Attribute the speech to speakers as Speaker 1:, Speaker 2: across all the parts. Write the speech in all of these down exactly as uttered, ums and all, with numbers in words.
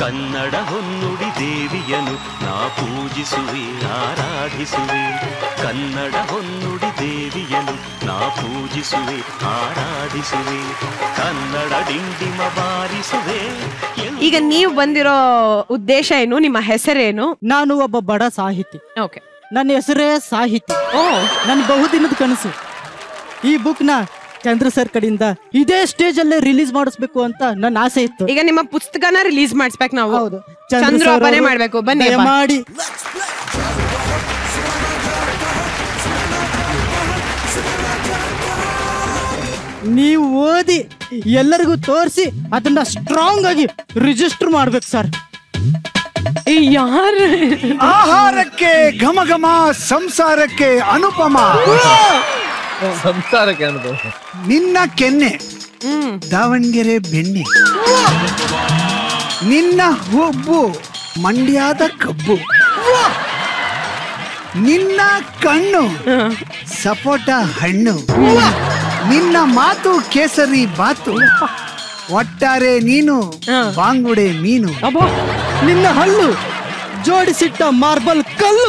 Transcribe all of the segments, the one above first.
Speaker 1: ಕನ್ನಡ ಹೊನ್ನುಡಿ ದೇವಿಯನು ನಾ ಪೂಜಿಸುವೆ ಆರಾಧಿಸುವೆ. ಕನ್ನಡ ಹೊನ್ನುಡಿ ದೇವಿಯನು ನಾ ಪೂಜಿಸುವೆ ಆರಾಧಿಸುವೆ. ಕನ್ನಡ ಡಿಂಡಿಮ ಬಾರಿಸುವೆ.
Speaker 2: ಈಗ ನೀವು ಬಂದಿರೋ ಉದ್ದೇಶ ಏನು, ನಿಮ್ಮ ಹೆಸರೇನು?
Speaker 3: ನಾನು ಒಬ್ಬ ಬಡ ಸಾಹಿತಿ.
Speaker 2: ಓಕೆ,
Speaker 3: ನನ್ನ ಹೆಸರೇ ಸಾಹಿತಿ.
Speaker 2: ಓ,
Speaker 3: ನನ್ನ ಬಹುದಿನದ ಕನಸು ಈ ಬುಕ್ ನ ಚಂದ್ರ ಸರ್ ಕಡೆಯಿಂದ ಇದೇ ಸ್ಟೇಜ್ ಅಲ್ಲೇ ರಿಲೀಸ್ ಮಾಡಿಸ್ಬೇಕು ಅಂತ ನನ್ನ ಆಸೆ ಇತ್ತು.
Speaker 2: ಈಗ ನಿಮ್ಮ ಪುಸ್ತಕನ ರಿಲೀಸ್ ಮಾಡಿಸ್ಬೇಕು ನಾವು.
Speaker 3: ಹೌದು,
Speaker 2: ಚಂದ್ರ ಅಪ್ಪನೇ ಮಾಡ್ಬೇಕು. ಬನ್ನಿ
Speaker 3: ಮಾಡಿ. ನೀವು ಓದಿ ಎಲ್ಲರಿಗೂ ತೋರಿಸಿ ಅದನ್ನ ಸ್ಟ್ರಾಂಗ್ ಆಗಿ ರಿಜಿಸ್ಟರ್ ಮಾಡ್ಬೇಕು ಸರ್.
Speaker 2: ಯಾರು?
Speaker 4: ಆಹಾರಕ್ಕೆ ಘಮ ಘಮ, ಸಂಸಾರಕ್ಕೆ ಅನುಪಮ.
Speaker 5: ಸಂಸಾರಕ್ಕೆ ಅನುಭವ.
Speaker 4: ನಿನ್ನ ಕೆನ್ನೆ ದಾವಣಗೆರೆ ಬೆಣ್ಣೆ, ನಿನ್ನ ಹುಬ್ಬು ಮಂಡ್ಯದ ಕಬ್ಬು, ನಿನ್ನ ಕಣ್ಣು ಸಪೋಟ ಹಣ್ಣು, ನಿನ್ನ ಮಾತು ಕೇಸರಿ ಬಾತು, ಒಟ್ಟಾರೆ ನೀನು ಬಾಂಗುಡೆ ಮೀನು,
Speaker 3: ನಿನ್ನ ಹಲ್ಲು ಜೋಡಿಸಿಟ್ಟ ಮಾರ್ಬಲ್ ಕಲ್ಲು.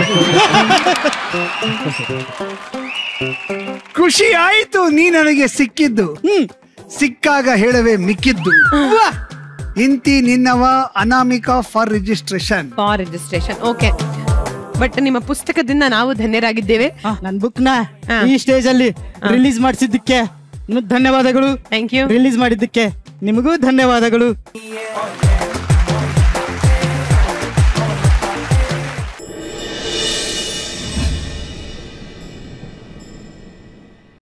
Speaker 4: ಖುಷಿ ಆಯ್ತು ನೀ ನನಗೆ ಸಿಕ್ಕಿದ್ದು, ಸಿಕ್ಕಾಗ ಹೇಳವೆ ಮಿಕ್ಕಿದ್ದು. ಇಂತಿ ನಿನ್ನವ Anamika for registration.
Speaker 2: For registration okay. But ನಿಮ್ಮ ಪುಸ್ತಕದಿಂದ ನಾವು ಧನ್ಯರಾಗಿದ್ದೇವೆ.
Speaker 3: ನನ್ನ ಬುಕ್ ನ ಈ ಸ್ಟೇಜ್ ಅಲ್ಲಿ ರಿಲೀಸ್ ಮಾಡಿಸಿದ್ದಕ್ಕೆ ಧನ್ಯವಾದಗಳು.
Speaker 2: Thank you.
Speaker 3: ರಿಲೀಸ್ ಮಾಡಿದ್ದಕ್ಕೆ ನಿಮಗೂ ಧನ್ಯವಾದಗಳು.